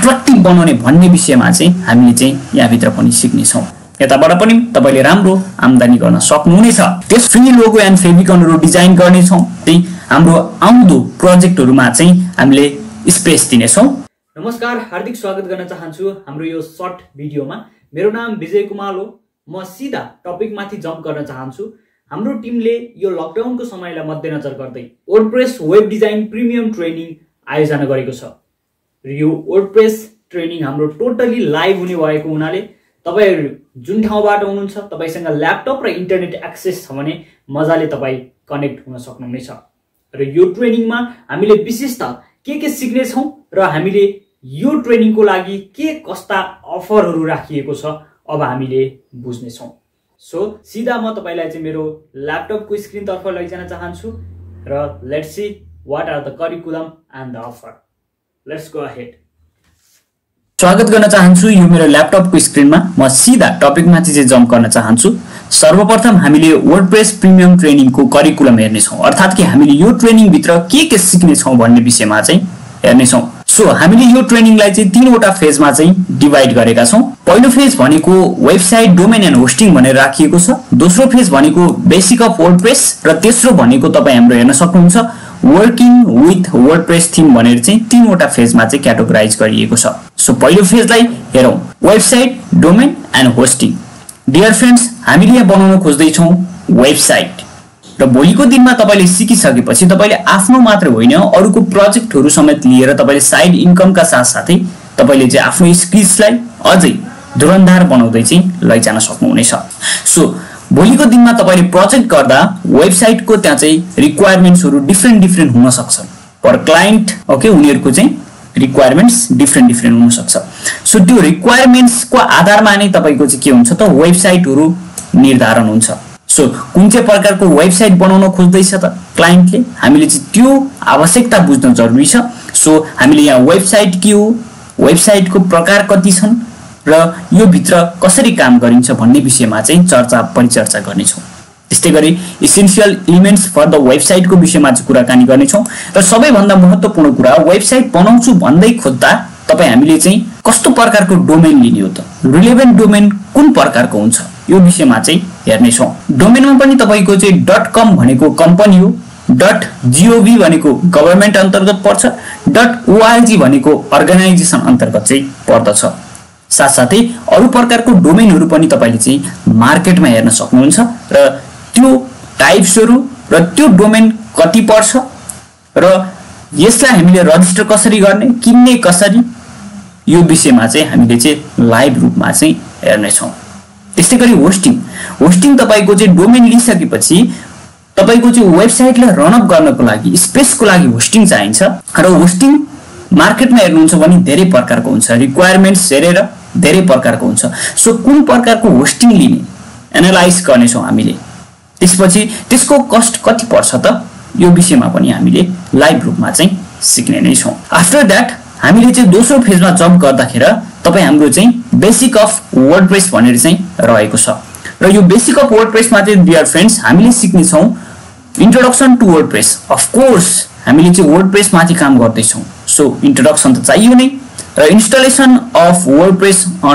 Attractive बनाउने भन्ने विषयमा चाहिँ हामीले चाहिँ यहाँभित्र पनि सिक्ने छौं। यताबाट पनि तपाईले राम्रो आम्दानी गर्न सक्नुहुनेछ। त्यस फ्री लोगो एन्ड फेभिकनहरु डिजाइन गर्ने छौं। त्यही हाम्रो आउँदो प्रोजेक्टहरुमा चाहिँ हामीले स्पेस दिने छौं। नमस्कार, हार्दिक स्वागत गर्न चाहन्छु हाम्रो यो सर्ट भिडियोमा। मेरो नाम विजय कुमार हो। म सीधा टपिक माथि जम्प गर्न चाहन्छु। हाम्रो टिमले यो लकडाउनको समयलाई मध्यनजर गर्दै WordPress web design premium training आयोजना गरेको छ। र यो वर्डप्रेस ट्रेनिङ हाम्रो टोटली लाइभ हुने भएको हुनाले तपाईहरु जुन ठाउँबाट हुनुहुन्छ, तपाईसँग ल्यापटप र इन्टरनेट एक्सेस छ भने मजाले तपाई कनेक्ट हुन सक्नुहुनेछ। र यो ट्रेनिङमा हामीले विशेषतः के सिक्ने छौं र हामीले यो ट्रेनिङको लागि के कस्ता अफरहरु राखिएको छ अब हामीले बुझ्ने छौं। सो सीधा म तपाईलाई चाहिँ मेरो ल्यापटपको स्क्रिन तर्फ लैजान चाहन्छु र let's see what are the curriculum and the offer. Let's go ahead. स्वागत गर्न चाहन्छु यो मेरो ल्यापटपको स्क्रिनमा। म सीधा टपिकमाथि चाहिँ जम्प गर्न चाहन्छु। सर्वप्रथम हामीले वर्डप्रेस प्रिमियम ट्रेनिङको करिकुलम हेर्ने छौं, अर्थात कि हामीले यो ट्रेनिङ भित्र के सिक्ने छौं भन्ने विषयमा चाहिँ हेर्ने छौं। सो हामीले यो ट्रेनिङलाई चाहिँ तीनवटा फेजमा चाहिँ डिभाइड गरेका छौं। पहिलो फेज भनेको वेबसाइट डोमेन एन्ड होस्टिङ भनेर राखिएको छ। दोस्रो फेज भनेको बेसिक अफ वर्डप्रेस र तेस्रो भनेको तपाई हाम्रो हेर्न सक्नुहुन्छ वर्किङ विथ वर्डप्रेस थीम भनेर चाहिँ तीनवटा फेजमा चाहिँ क्याटेगोराइज गरिएको छ। सो पहिलो फेजलाई हेरौं, website domain and hosting. Dear friends, हामीले यहाँ बनाउन खोज्दै छौं वेबसाइट र भोलिको दिनमा तपाईले सिकिसकेपछि तपाईले आफ्नो मात्र होइन अरूको प्रोजेक्टहरु समेत लिएर तपाईले साइड इन्कमका साथसाथै तपाईले चाहिँ आफ्नो स्किल्सलाई अझै धुरन्धार बनाउँदै चाहिँ लैजान सक्नुहुनेछ। सो भोलिको दिनमा तपाईले प्रोजेक्ट गर्दा वेबसाइटको त्यहाँ चाहिँ रिक्वायरमेन्ट्सहरु डिफरेन्ट हुन सक्छन्। पर क्लाइन्ट ओके उनीहरुको चाहिँ रिक्वायरमेन्ट्स डिफरेन्ट हुन सक्छ। सो त्यो रिक्वायरमेन्ट्सको आधारमा नै तपाईको चाहिँ के हुन्छ त वेबसाइटहरु निर्धारण हुन्छ। सो कुन चाहिँ प्रकारको वेबसाइट बनाउन खोज्दैछ त क्लाइन्टले, हामीले चाहिँ त्यो आवश्यकता बुझ्न जरुरी छ। सो हामीले यहाँ वेबसाइट के हो, वेबसाइटको प्रकार कति छन् र यो भित्र कसरी काम गरिन्छ भन्ने विषयमा चाहिँ परिचर्चा गर्ने छौं। त्यस्तै गरी एसेन्शियल एलिमेन्ट्स फर द वेबसाइटको विषयमा चाहिँ कुराकानी गर्ने छौं र सबैभन्दा महत्त्वपूर्ण कुरा वेबसाइट बनाउँछु भन्दै खोज्दा तपाई हामीले चाहिँ कस्तो प्रकारको डोमेन लिने हो त, रिलेभेन्ट डोमेन कुन प्रकारको हुन्छ यो विषयमा चाहिँ हेर्ने छौं। डोमेनमा पनि तपाईको चाहिँ .com भनेको कम्पनी हो, .gov भनेको गभर्नमेन्ट अन्तर्गत पर्छ, .org भनेको अर्गनाइजेसन अन्तर्गत चाहिँ पर्दछ। साथसाथै अरु प्रकारको डोमेनहरु पनि तपाईले चाहिँ मार्केटमा हेर्न सक्नुहुन्छ र त्यो टाइप्सहरु र त्यो डोमेन कति पर्छ र यसलाई हामीले रजिस्टर कसरी गर्ने, किन्ने कसरी, यो विषयमा चाहिँ हामीले चाहिँ लाइभ रूपमा चाहिँ हेर्ने छौं। त्यस्तै गरी होस्टिङ तपाईको चाहिँ डोमेन लिइसकेपछि तपाईको चाहिँ वेबसाइटलाई रन अप गर्नको लागि स्पेसको लागि होस्टिङ चाहिन्छ र होस्टिङ मार्केटमा हेर्नुहुन्छ भने धेरै प्रकारको हुन्छ, रिक्वायरमेन्ट्स हेरेर धेरै प्रकारको हुन्छ। सो कुन प्रकारको होस्टिङ लिने एनालाइज गर्ने छौं हामीले। त्यसपछि त्यसको कस्ट कति पर्छ त यो विषयमा पनि हामीले लाइभ रूपमा चाहिँ सिक्ने नै छौं। आफ्टर दैट हामीले चाहिँ दोस्रो फेजमा जम्प गर्दाखेरि तपाई हाम्रो चाहिँ बेसिक अफ वर्डप्रेस भनेर चाहिँ रहेको छ र यो बेसिक अफ वर्डप्रेसमा चाहिँ डियर फ्रेन्ड्स हामीले सिक्ने छौं introduction to WordPress. Of course हामीले चाहिँ वर्डप्रेस माथि काम गर्दै छौं। सो इन्ट्रोडक्सन त चाहियो नै र installation of WordPress on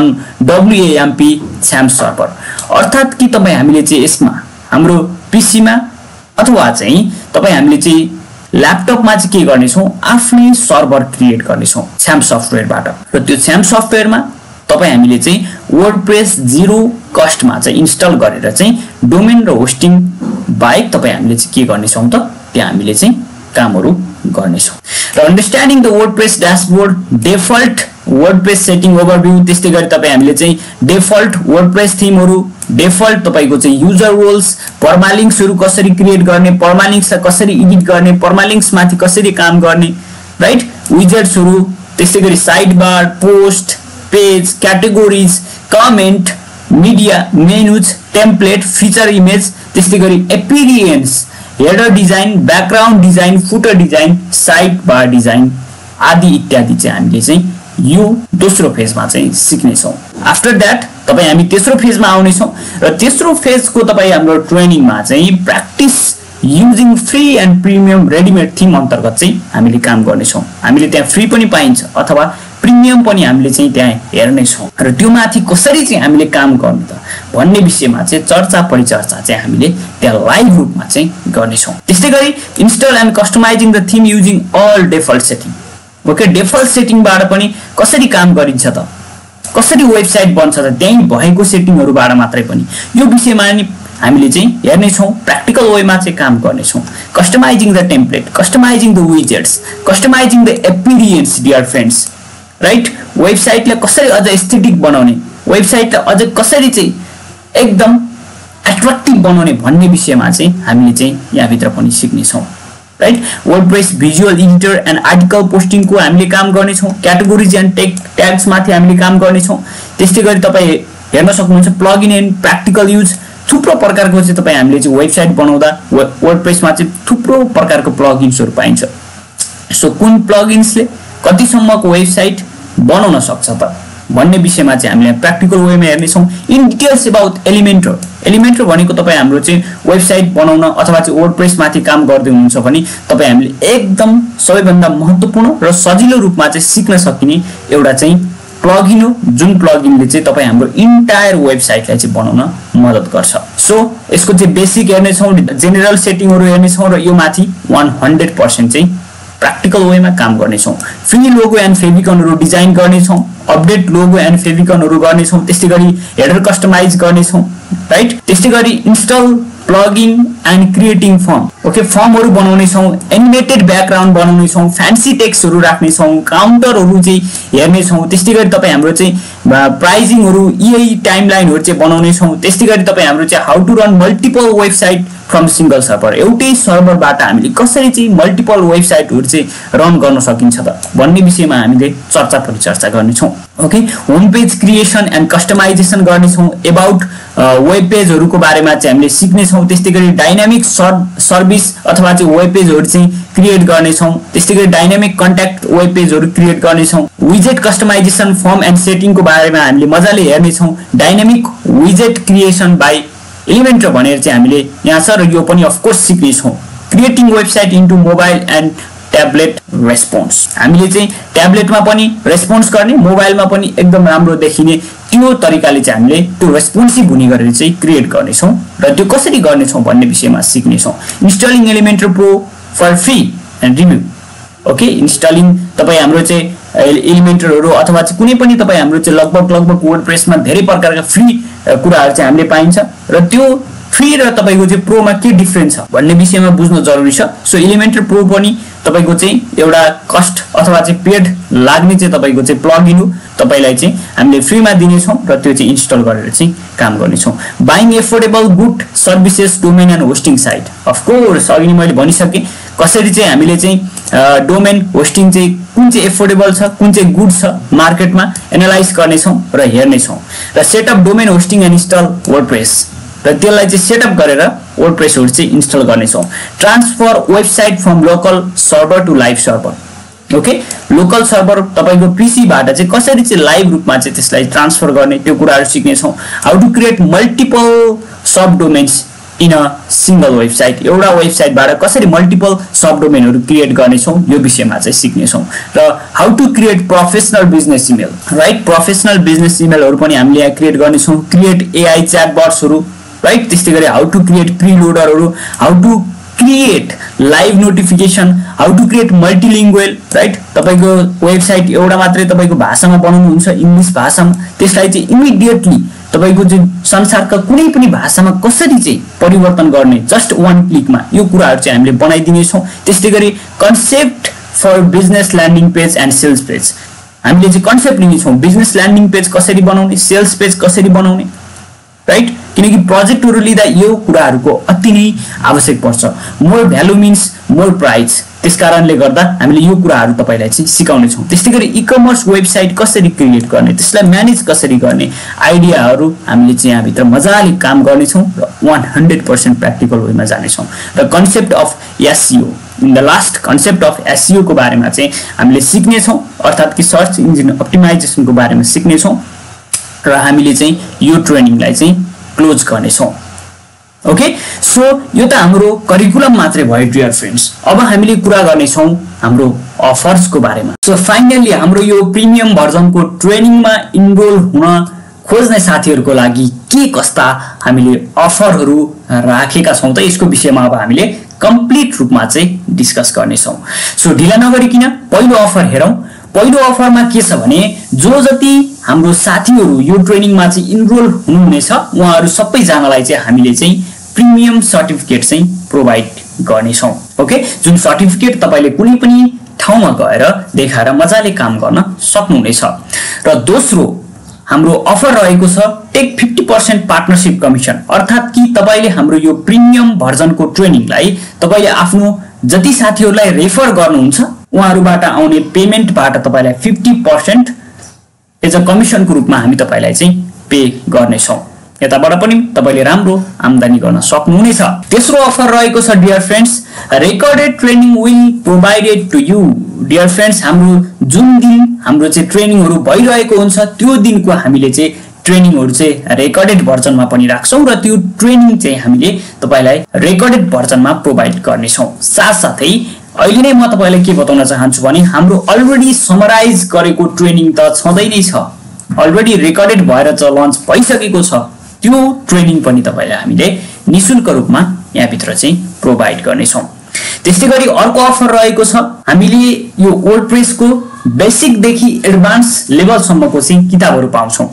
WAMP XAMPP server, अर्थात कि तपाई हामीले चाहिँ यसमा हाम्रो पीसी मा अथवा चाहिँ तपाई हामीले चाहिँ ल्यापटपमा चाहिँ के गर्ने छौं आफ्नै सर्भर क्रिएट गर्ने छौं XAMPP सफ्टवेयरबाट र त्यो XAMPP सफ्टवेयरमा तपाई हामीले चाहिँ वर्डप्रेस 0 कस्टमा चाहिँ इन्स्टल गरेर चाहिँ डोमेन र होस्टिङ बाहेक तपाई हामीले चाहिँ के गर्ने छौं त त्यहाँ हामीले चाहिँ कामहरु गर्ने छौं। र understanding the WordPress dashboard, default WordPress setting overview, त्यस्तै गरी तपाई हामीले चाहिँ डिफल्ट वर्डप्रेस थीमहरु, डिफल्ट तपाईको चाहिँ युजर रोल्स, पर्मालिंक्सहरु कसरी क्रिएट गर्ने, पर्मालिंक्स कसरी एडिट गर्ने, पर्मालिंक्स माथि कसरी काम गर्ने, राइट, विजेट्सहरु, त्यस्तै गरी side bar, post, page, categories, comment, media, menus, template, feature image, त्यस्तै गरी appearance, header design, background design, footer design, side bar design आदि इत्यादि चाहिँ हामीले चाहिँ यो दोस्रो फेजमा चाहिँ सिक्ने छौं। आफ्टर दैट तपाई हामी तेस्रो फेजमा आउने छौं र तेस्रो फेजको तपाई हाम्रो ट्रेनिङमा चाहिँ practice using free and premium readymade theme अन्तर्गत चाहिँ हामीले काम गर्ने छौं। हामीले त्यहाँ फ्री पनि पाइन्छ अथवा प्रिमियम पनि हामीले चाहिँ त्यहाँ हेर्ने छौँ र त्यो माथि कसरी चाहिँ हामीले काम गर्नु त भन्ने विषयमा चाहिँ चर्चा परिचर्चा चाहिँ हामीले त्यहाँ लाइभ रूपमा चाहिँ गर्नेछौँ। त्यस्तै गरी install and customising the theme using all default setting. Okay, default सेटिङबाट पनि कसरी काम गरिन्छ त, कसरी वेबसाइट बन्छ त त्यही भएको सेटिङहरूबाट मात्रै पनि, यो विषयमा नि हामीले चाहिँ हेर्नेछौँ, प्र्याक्टिकल वेमा चाहिँ काम गर्नेछौँ। Customising the template, customising the widgets, customising the appearance dear friends, right. वेबसाइटलाई कसरी अझ एस्थेटिक बनाउने, वेबसाइटलाई अझ कसरी चाहिँ एकदम एट्र्याक्टिभ बनाउने भन्ने विषयमा चाहिँ हामीले चाहिँ यहाँभित्र पनि सिक्नेछौँ, right. WordPress visual editor and article पोस्टिङको हामीले काम गर्नेछौँ। क्याटेगोरिज एन्ड ट्याग्समाथि हामीले काम गर्नेछौँ। त्यस्तै गरी तपाईँ हेर्न सक्नुहुन्छ प्लगइन एन्ड प्र्याक्टिकल युज, थुप्रो प्रकारको चाहिँ तपाईँ हामीले चाहिँ वेबसाइट बनाउँदा वर्डप्रेसमा चाहिँ थुप्रो प्रकारको प्लगइन्सहरू पाइन्छ। सो कुन प्लगइन्सले कतिसम्मको वेबसाइट बनाउन सक्छ त भन्ने विषयमा चाहिँ हामीले प्र्याक्टिकल वेमा हेर्नेछौँ। In details about Elementor, Elementor भनेको तपाईँ हाम्रो चाहिँ वेबसाइट बनाउन अथवा चाहिँ वर्डप्रेसमाथि काम गर्दै हुनुहुन्छ भने तपाईँ हामीले एकदम सबैभन्दा महत्त्वपूर्ण र सजिलो रूपमा चाहिँ सिक्न सकिने एउटा चाहिँ प्लगइन हो, जुन प्लगइनले चाहिँ तपाईँ हाम्रो इन्टायर वेबसाइटलाई चाहिँ बनाउन मद्दत गर्छ। सो यसको चाहिँ बेसिक हेर्नेछौँ, जेनरल सेटिङहरू हेर्नेछौँ र यो माथि 100% चाहिँ प्र्याक्टिकल वेमा काम गर्नेछौँ। फ्री लोगो एन्ड फेभिकनहरू डिजाइन गर्नेछौँ, अपडेट लोगो एन्ड फेभिकनहरू गर्नेछौँ। त्यस्तै गरी हेडर कस्टमाइज गर्नेछौँ, राइट। त्यस्तै गरी install plugin and creating form, okay, फर्महरू बनाउनेछौँ, एनिमेटेड ब्याकग्राउन्ड बनाउनेछौँ, फ्यान्सी टेक्स्टहरू राख्नेछौँ, काउन्टरहरू चाहिँ हेर्नेछौँ। त्यस्तै गरी तपाईँ हाम्रो चाहिँ प्राइजिङहरू यही टाइमलाइनहरू चाहिँ बनाउनेछौँ। त्यस्तै गरी तपाईँ हाम्रो चाहिँ how to run multiple website from single server, एउटै सर्भरबाट हामीले कसरी चाहिँ मल्टिपल वेबसाइटहरू चाहिँ रन गर्न सकिन्छ त भन्ने विषयमा हामीले चर्चा परिचर्चा गर्नेछौँ। Okay, home page creation and customisation गर्नेछौँ, एबाउट वेब पेजहरूको बारेमा चाहिँ हामीले सिक्नेछौँ। त्यस्तै गरी डाइनामिक सर्भिस अथवा चाहिँ वेब पेजहरू चाहिँ क्रिएट गर्नेछौँ। त्यस्तै गरी डाइनामिक कन्ट्याक्ट वेब पेजहरू क्रिएट गर्नेछौँ। विजेट कस्टमाइजेसन फर्म एन्ड सेटिङको बारेमा हामीले मजाले हेर्नेछौँ। डाइनामिक विजेट क्रिएसन बाई एलिमेन्टर भनेर चाहिँ हामीले यहाँ छ र यो पनि अफकोर्स सिक्नेछौँ। Creating website into mobile and tablet response, हामीले चाहिँ ट्याब्लेटमा पनि रेस्पोन्स गर्ने, मोबाइलमा पनि एकदम राम्रो देखिने त्यो तरिकाले चाहिँ हामीले त्यो रेस्पोन्सिभ हुने गरेर चाहिँ क्रिएट गर्नेछौँ र त्यो कसरी गर्नेछौँ भन्ने विषयमा सिक्नेछौँ। Installing Elementor pro for free and review, okay, installing तपाईँ हाम्रो चाहिँ एलिमेन्टरहरू अथवा चाहिँ कुनै पनि तपाईँ हाम्रो चाहिँ लगभग वर्डप्रेसमा धेरै प्रकारका फ्री कुराहरू चाहिँ हामीले पाइन्छ र त्यो फ्री र तपाईँको चाहिँ प्रोमा के डिफ्रेन्स छ भन्ने विषयमा बुझ्न जरुरी छ। सो एलिमेन्टर प्रो पनि तपाईँको चाहिँ एउटा कस्ट अथवा चाहिँ पेड लाग्ने चाहिँ तपाईँको चाहिँ प्लगइन हो, तपाईँलाई चाहिँ हामीले फ्रीमा दिनेछौँ र त्यो चाहिँ इन्स्टल गरेर चाहिँ काम गर्नेछौँ। Buying affordable good services domain and hosting site, of course अघि मैले भनिसकेँ कसरी चाहिँ हामीले चाहिँ डोमेन होस्टिङ चाहिँ कुन चाहिँ एफोर्डेबल छ, कुन चाहिँ गुड छ मार्केटमा एनालाइज गर्नेछौँ र हेर्नेछौँ। र setup domain hosting and install WordPress, र त्यसलाई चाहिँ सेटअप गरेर वर्डप्रेसहरू चाहिँ इन्स्टल गर्नेछौँ। Transfer website from local server to live server, okay, local server तपाईँको पीसीबाट चाहिँ कसरी चाहिँ लाइभ रूपमा चाहिँ त्यसलाई ट्रान्सफर गर्ने त्यो कुराहरू सिक्नेछौँ। How to create multiple sub domains in a single website, एउटा वेबसाइटबाट कसरी मल्टिपल सब डोमेनहरू क्रिएट गर्नेछौँ यो विषयमा चाहिँ सिक्नेछौँ। र how to create professional business email, right, professional business इमेलहरू पनि हामीले यहाँ क्रिएट गर्नेछौँ। क्रिएट एआई च्याटबट्सहरू, राइट। त्यस्तै गरी हाउ टु क्रिएट प्रिलोडरहरू, how to create live notification, how to create multilingual, right. तपाईँको वेबसाइट एउटा मात्रै तपाईँको भाषामा बनाउनुहुन्छ, इङ्ग्लिस भाषामा, त्यसलाई चाहिँ इमिडिएटली तपाईँको चाहिँ संसारका कुनै पनि भाषामा कसरी चाहिँ परिवर्तन गर्ने जस्ट वान क्लिकमा, यो कुराहरू चाहिँ हामीले बनाइदिनेछौँ। त्यस्तै गरी concept for business landing page and sales page, हामीले चाहिँ कन्सेप्ट लिनेछौँ, बिजनेस ल्यान्डिङ पेज कसरी बनाउने, सेल्स पेज कसरी बनाउने, राइट। किनकि प्रोजेक्टहरू लिँदा यो कुराहरूको अति नै आवश्यक पर्छ। More value means more price, त्यसकारणले गर्दा हामीले यो कुराहरू तपाईँलाई चाहिँ सिकाउनेछौँ। त्यस्तै गरी इ कमर्स वेबसाइट कसरी क्रिएट गर्ने, त्यसलाई म्यानेज कसरी गर्ने आइडियाहरू हामीले चाहिँ यहाँभित्र मजाले काम गर्नेछौँ र 100% प्र्याक्टिकल वेमा जानेछौँ। र concept of SEO, in the last concept of SEO को बारेमा चाहिँ हामीले सिक्नेछौँ, अर्थात् कि सर्च इन्जिन अप्टिमाइजेसनको बारेमा सिक्नेछौँ र हामीले चाहिँ यो ट्रेनिङलाई चाहिँ क्लोज गर्नेछौँ। ओके सो यो त हाम्रो करिकुलम मात्रै भयो डियर फ्रेन्ड्स। अब हामीले कुरा गर्ने छौं हाम्रो अफर्सको बारेमा। सो फाइनली हाम्रो यो प्रिमियम भर्जनको ट्रेनिङमा इनरोल हुन खोज्ने साथीहरुको लागि के कस्ता हामीले अफरहरु राखेका छौं त यसको विषयमा अब हामीले कम्प्लिट रूपमा चाहिँ डिस्कस गर्ने छौं। सो ढिला नगरिकिन पहिलो अफर हेरौं। पहिलो अफरमा के छ भने जो जति हाम्रो साथीहरु यो ट्रेनिङमा चाहिँ इनरोल हुनुहुनेछ उहाँहरु सबै जनालाई चाहिँ हामीले चाहिँ प्रिमियम सर्टिफिकेट चाहिँ प्रोवाइड गर्ने छौं। ओके जुन सर्टिफिकेट तपाईले कुनै पनि ठाउँमा गएर देखाएर मजाले काम गर्न सक्नुहुनेछ। र दोस्रो हाम्रो अफर रहेको छ टेक 50% पार्टनरशिप कमिसन, अर्थात कि तपाईले हाम्रो यो प्रिमियम भर्जनको ट्रेनिङलाई तपाईले आफ्नो जति साथीहरुलाई रेफर गर्नुहुन्छ उहाँहरुबाट आउने पेमेन्टबाट तपाईलाई 50% एज अ कमिसनको रूपमा हामी तपाईलाई चाहिँ पे गर्ने छौं। यताबाट पनि तपाईले राम्रो आम्दानी गर्न सक्नुहुनेछ। तेस्रो अफर रहेको छ dear friends recorded training will provided to you. Dear friends हाम्रो जुन दिन हाम्रो चाहिँ ट्रेनिङहरु भइरहेको हुन्छ त्यो दिनको हामीले चाहिँ ट्रेनिङहरु चाहिँ रेकर्डेड भर्जनमा पनि राख्छौं र त्यो ट्रेनिङ चाहिँ हामीले तपाईलाई रेकर्डेड भर्जनमा प्रोवाइड गर्ने छौं। साथसाथै अहिले नै म तपाईलाई के बताउन चाहन्छु भने हाम्रो अलरेडी समराइज गरेको ट्रेनिङ त छँदै नै छ, अलरेडी रेकर्डेड भएर चाहिँ लन्च भइसकेको छ। त्यो ट्रेनिङ पनि तपाईलाई हामीले निशुल्क रूपमा यहाँ भित्र चाहिँ प्रोवाइड गर्ने छौं। त्यसैगरी अर्को अफर रहेको छ हामीले यो वर्डप्रेसको बेसिक देखि एडभान्स लेभल सम्मको चाहिँ किताबहरु पाउँछौं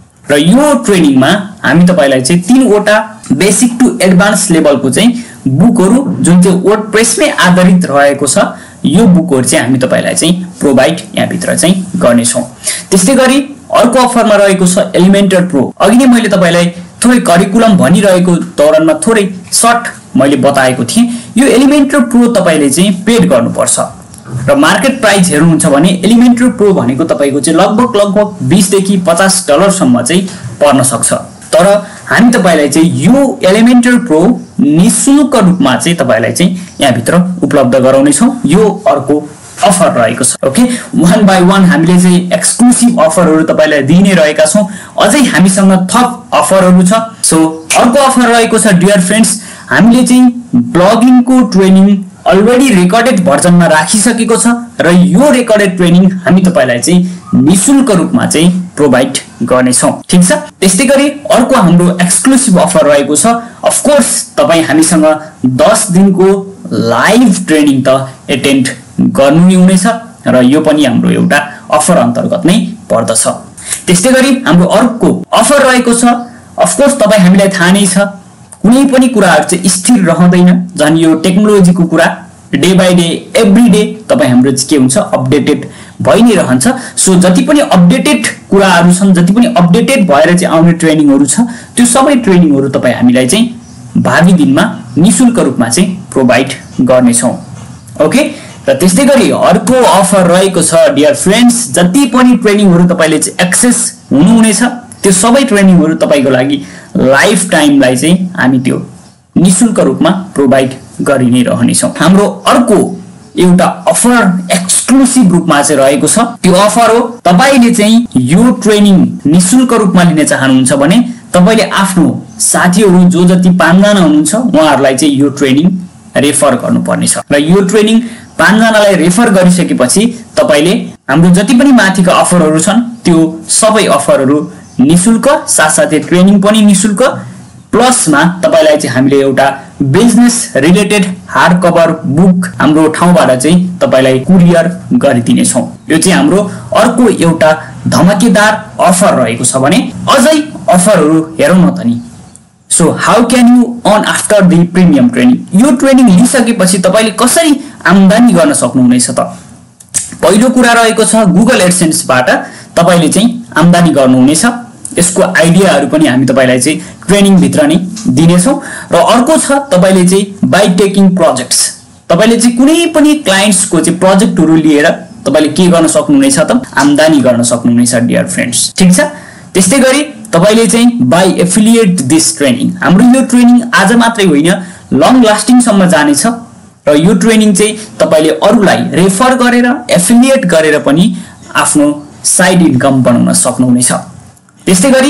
र यो ट्रेनिङमा हामी तपाईलाई चाहिँ 3 वटा बेसिक टु एडभान्स लेभलको चाहिँ बुकहरु जुन चाहिँ वर्डप्रेसमै आधारित रहेको छ यो बुकहरु चाहिँ हामी तपाईलाई चाहिँ प्रोवाइड यहाँ भित्र चाहिँ गर्ने छौं। त्यसैगरी अर्को अफरमा रहेको छ एलिमेन्टर प्रो। अघि नै मैले तपाईलाई थोरै करिकुलम भनिरहेको दौरानमा थोरै सर्ट मैले बताएको थिएँ। यो एलिमेन्टर प्रो तपाईले चाहिँ पेड गर्नुपर्छ र मार्केट प्राइस हेर्नुहुन्छ भने एलिमेन्टर प्रो भनेको तपाईको चाहिँ लगभग 20 देखि $50 सम्म चाहिँ पर्न सक्छ। तर हामी तपाईलाई चाहिँ यो एलिमेन्टर प्रो निशुल्क रूपमा चाहिँ तपाईलाई चाहिँ यहाँ भित्र उपलब्ध गराउने छौं। यो अर्को अफर रहेको छ। ओके वन बाइ वन हामीले चाहिँ एक्सक्लुसिभ अफरहरु तपाईलाई दिने रहेका छौं। अझै हामीसँग थप अफरहरु छ। सो अर्को अफर रहेको छ डियर फ्रेन्ड्स हामीले चाहिँ ब्लगिङको ट्रेनिङ अलरेडी रेकर्डेड भर्जनमा राखिसकेको छ र यो रेकर्डेड ट्रेनिङ हामी तपाईलाई चाहिँ निशुल्क रूपमा चाहिँ प्रोवाइड गर्ने छौं। ठीक छ। त्यसैगरी अर्को हाम्रो एक्सक्लुसिभ अफर रहेको छ। अफ कोर्स तपाई हामीसँग 10 दिनको लाइभ ट्रेनिङ त एटेन्ड गर्नु नै हुनेछ र यो पनि हाम्रो एउटा अफर अन्तर्गत नै पर्दछ। त्यसैगरी हाम्रो अर्को अफर रहेको छ। अफ कोर्स तपाई हामीलाई थाहा नै छ कुनै पनि कुराहरु चाहिँ स्थिर रहँदैन। जन यो टेक्नोलोजीको कुरा day by day every day तपाई हाम्रो के हुन्छ अपडेटेड भइ नै रहन्छ। सो जति पनि अपडेटेड कुराहरु छन् जति पनि अपडेटेड भएर चाहिँ आउने ट्रेनिङहरु छ त्यो सबै ट्रेनिङहरु तपाई हामीलाई चाहिँ भावी दिनमा निशुल्क रूपमा चाहिँ प्रोवाइड गर्ने छौं। ओके र त्यसैगरी अर्को अफर रहेको छ डियर फ्रेन्ड्स जति पनि ट्रेनिङहरु तपाईले चाहिँ एक्सेस हुनुहुनेछ त्यो सबै ट्रेनिङहरु तपाईको लागि लाइफ टाइमलाई चाहिँ हामी त्यो निशुल्क रूपमा प्रोवाइड गरि नै रहने छौं। हाम्रो अर्को एउटा अफर एक्सक्लुसिभ रूपमा चाहिँ रहेको छ। त्यो अफर हो तपाईले चाहिँ यो ट्रेनिङ निशुल्क रूपमा लिन चाहनुहुन्छ भने तपाईले आफ्नो साथीहरु जो जति 5 जना हुनुहुन्छ उहाँहरुलाई चाहिँ यो ट्रेनिङ रेफर गर्नुपर्ने छ र यो ट्रेनिङ 5 जनालाई रेफर गरिसकेपछि तपाईले हाम्रो जति पनि माथिका अफरहरु छन् त्यो सबै अफरहरु निशुल्क साथसाथै ट्रेनिङ पनि निशुल्क प्लसमा तपाईलाई चाहिँ हामीले एउटा business related hard cover book हाम्रो ठाउँबाट चाहिँ तपाईलाई कुरियर गरिदिने छौं। यो चाहिँ हाम्रो अर्को एउटा धमाकेदार अफर रहेको छ भने अझै अफरहरु हेरौं न त नि। So how can you earn after the premium training. यो ट्रेनिङ लिइसकेपछि तपाईले कसरी आम्दानी गर्न सक्नुहुनेछ त। पहिलो कुरा रहेको छ गुगल एडसेन्सबाट तपाईले चाहिँ आम्दानी गर्नुहुनेछ। यसको आइडियाहरु पनि हामी तपाईलाई चाहिँ ट्रेनिङ भित्र नै दिने छौं। र अर्को छ तपाईले चाहिँ बाइ टेकिङ प्रोजेक्ट्स तपाईले चाहिँ कुनै पनि क्लाइन्ट्सको चाहिँ प्रोजेक्टहरु लिएर तपाईले के गर्न सक्नुहुनेछ त आम्दानी गर्न सक्नुहुनेछ डियर फ्रेन्ड्स। ठीक छ। त्यसैगरी तपाईले चाहिँ बाइ एफिलिएट दिस ट्रेनिङ हाम्रो यो ट्रेनिङ आज मात्रै होइन लङ लास्टिङ सम्म जाने छ र यो ट्रेनिङ चाहिँ तपाईले अरूलाई रेफर गरेर एफिलिएट गरेर पनि आफ्नो साइड इन्कम बनाउन सक्नुहुनेछ। त्यसैगरी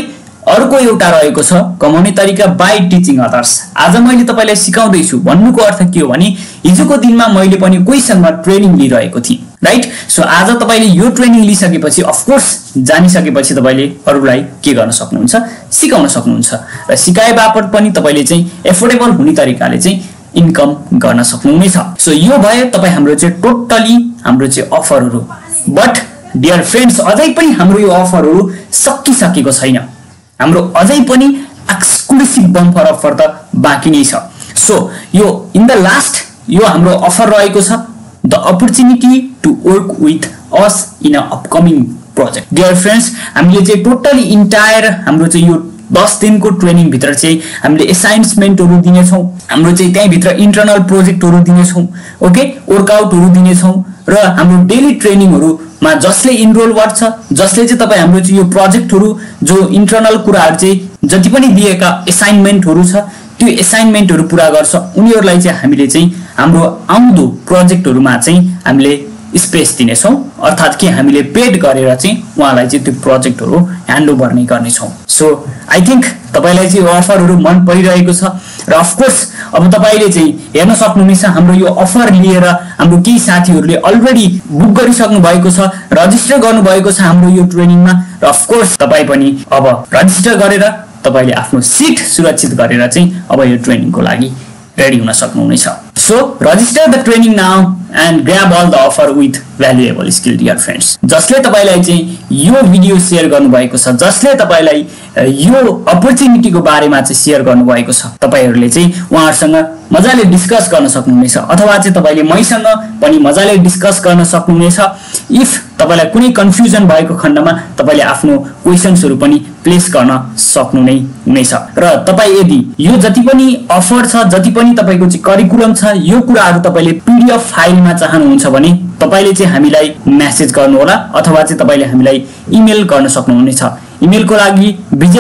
अर्को एउटा रहेको छ कमाउने तरिका बाइ टिचिङ अदर्स। आज मैले तपाईलाई सिकाउँदै छु भन्नुको अर्थ के हो भने हिजोको दिनमा मैले पनि कोहीसँग ट्रेनिङ लिइरहेको थिएँ, राइट? सो आज तपाईले यो ट्रेनिङ लिइसकेपछि अफ कोर्स जानिसकेपछि तपाईले अरूलाई के गर्न सक्नुहुन्छ, सिकाउन सक्नुहुन्छ र सिकाए बापत पनि तपाईले चाहिँ एफोर्डेबल हुने तरिकाले चाहिँ इन्कम गर्न सक्नुहुनेछ। सो यो भयो तपाई हाम्रो चाहिँ टोटली हाम्रो चाहिँ अफरहरू। बट डियर फ्रेन्ड्स अझै पनि हाम्रो यो अफरहरू सकिसकेको छैन। हाम्रो अझै पनि एक्सक्लुसिभ बम्पर अफर त बाँकी नै छ। सो यो इन द लास्ट यो हाम्रो अफर रहेको छ the opportunity to work with us in a upcoming project. Dear friends हामीले चाहिँ टोटली इन्टायर हाम्रो चाहिँ यो 10 दिनको ट्रेनिङ भित्र चाहिँ हामीले असाइनमेन्टहरू दिनेछौँ, हाम्रो चाहिँ त्यही भित्र इन्टरनल प्रोजेक्टहरू दिनेछौँ, ओके, वर्कआउटहरू दिनेछौँ र हाम्रो डेली ट्रेनिङहरूमा जसले इनरोल गर्छ, जसले चाहिँ तपाईँ हाम्रो चाहिँ यो प्रोजेक्टहरू जो इन्टरनल कुराहरू चाहिँ जति पनि दिएका असाइनमेन्टहरू छ त्यो असाइनमेन्टहरू पुरा गर्छ उनीहरूलाई चाहिँ हामीले चाहिँ हाम्रो आउँदो प्रोजेक्टहरूमा चाहिँ हामीले स्पेस दिनेछौँ, अर्थात् कि हामीले पेड गरेर चाहिँ उहाँलाई चाहिँ त्यो प्रोजेक्टहरू ह्यान्डओभर नै गर्नेछौँ। सो आई थिङ्क तपाईँलाई चाहिँ यो अफरहरू मन परिरहेको छ र अफकोर्स अब तपाईँले चाहिँ हेर्न सक्नुहुनेछ हाम्रो यो अफर लिएर हाम्रो केही साथीहरूले अलरेडी बुक गरिसक्नु भएको छ, रजिस्टर गर्नुभएको छ हाम्रो यो ट्रेनिङमा र अफकोर्स तपाईँ पनि अब रजिस्टर गरेर तपाईँले आफ्नो सिट सुरक्षित गरेर चाहिँ अब यो ट्रेनिङको लागि रेडी हुन सक्नुहुनेछ। So register the training now and grab all the offer with valuable skill dear friends. जसले तपाईँलाई चाहिँ यो भिडियो सेयर गर्नुभएको छ, जसले तपाईँलाई यो अपर्च्युनिटीको बारेमा चाहिँ सेयर गर्नुभएको छ, तपाईँहरूले चाहिँ उहाँहरूसँग मजाले डिस्कस गर्न सक्नुहुनेछ अथवा चाहिँ तपाईँले मैसँग पनि मजाले डिस्कस गर्न सक्नुहुनेछ। इफ तपाईँलाई कुनै कन्फ्युजन भएको खण्डमा तपाईँले आफ्नो क्वेसन्सहरू पनि प्लेस गर्न सक्नु नै हुनेछ र तपाईँ यदि यो जति पनि अफर छ, जति पनि तपाईँको चाहिँ करिकुलम छ, यो कुराहरू तपाईँले PDF फाइलमा चाहनुहुन्छ भने तपाईँले चाहिँ हामीलाई मेसेज गर्नुहोला अथवा चाहिँ तपाईँले हामीलाई इमेल गर्न सक्नुहुनेछ। इमेलको लागि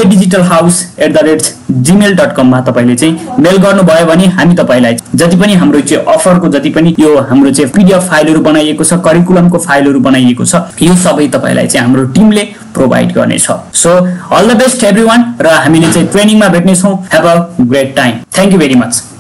vijaydigitalhouse@gmail.com मा तपाईँले चाहिँ मेल गर्नुभयो भने हामी तपाईँलाई जति पनि हाम्रो चाहिँ अफरको जति पनि यो हाम्रो चाहिँ PDF फाइलहरू बनाइएको छ, करिकुलमको फाइलहरू बनाइएको छ, यो सबै तपाईँलाई चाहिँ हाम्रो टिमले प्रोभाइड गर्नेछ। So all the best everyone र हामीले चाहिँ ट्रेनिङमा भेट्नेछौँ। Have a great time. Thank you very much.